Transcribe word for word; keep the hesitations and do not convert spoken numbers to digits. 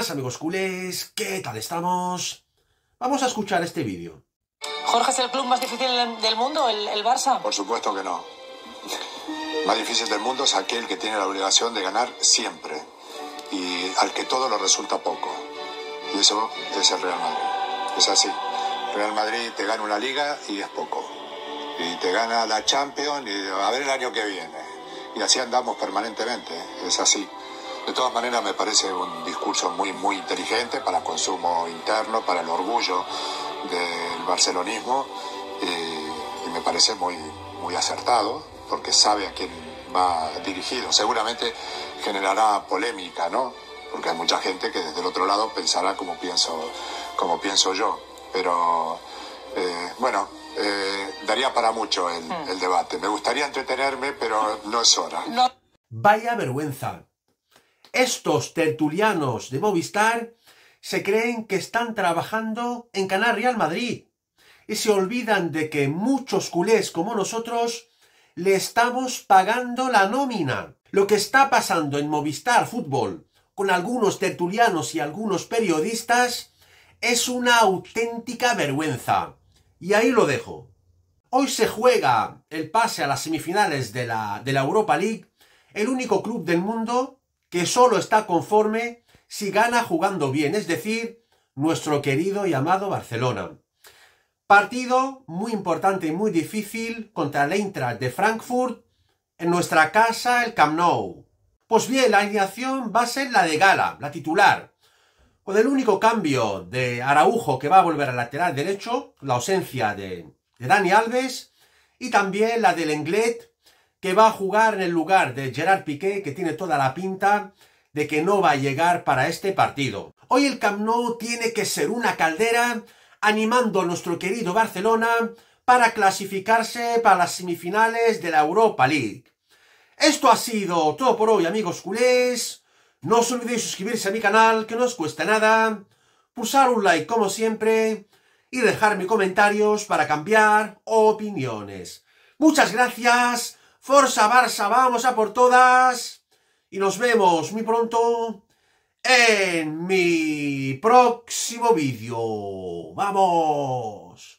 buenas amigos culés, ¿qué tal estamos? Vamos a escuchar este vídeo. ¿Jorge es el club más difícil del mundo, el, el Barça? Por supuesto que no. Más difícil del mundo es aquel que tiene la obligación de ganar siempre y al que todo le resulta poco. Y eso es el Real Madrid. Es así. El Real Madrid te gana una liga y es poco. Y te gana la Champions y a ver el año que viene. Y así andamos permanentemente. Es así. De todas maneras me parece un discurso muy, muy inteligente para el consumo interno, para el orgullo del barcelonismo y, y me parece muy, muy acertado porque sabe a quién va dirigido. Seguramente generará polémica, ¿no? Porque hay mucha gente que desde el otro lado pensará como pienso, como pienso yo. Pero, eh, bueno, eh, daría para mucho el, mm. el debate. Me gustaría entretenerme, pero no es hora. No. Vaya vergüenza. Estos tertulianos de Movistar se creen que están trabajando en Canal Real Madrid y se olvidan de que muchos culés como nosotros le estamos pagando la nómina. Lo que está pasando en Movistar Fútbol con algunos tertulianos y algunos periodistas es una auténtica vergüenza. Y ahí lo dejo. Hoy se juega el pase a las semifinales de la, de la Europa League, el único club del mundo que solo está conforme si gana jugando bien, es decir, nuestro querido y amado Barcelona. Partido muy importante y muy difícil contra el Eintracht de Frankfurt en nuestra casa, el Camp Nou. Pues bien, la alineación va a ser la de gala, la titular, con el único cambio de Araujo que va a volver al lateral derecho, la ausencia de, de Dani Alves y también la del Lenglet, que va a jugar en el lugar de Gerard Piqué, que tiene toda la pinta de que no va a llegar para este partido. Hoy el Camp Nou tiene que ser una caldera animando a nuestro querido Barcelona para clasificarse para las semifinales de la Europa League. Esto ha sido todo por hoy, amigos culés. No os olvidéis suscribirse a mi canal, que no os cuesta nada, pulsar un like como siempre y dejarme comentarios para cambiar opiniones. Muchas gracias. Forza Barça, vamos a por todas. Y nos vemos muy pronto en mi próximo vídeo. ¡Vamos!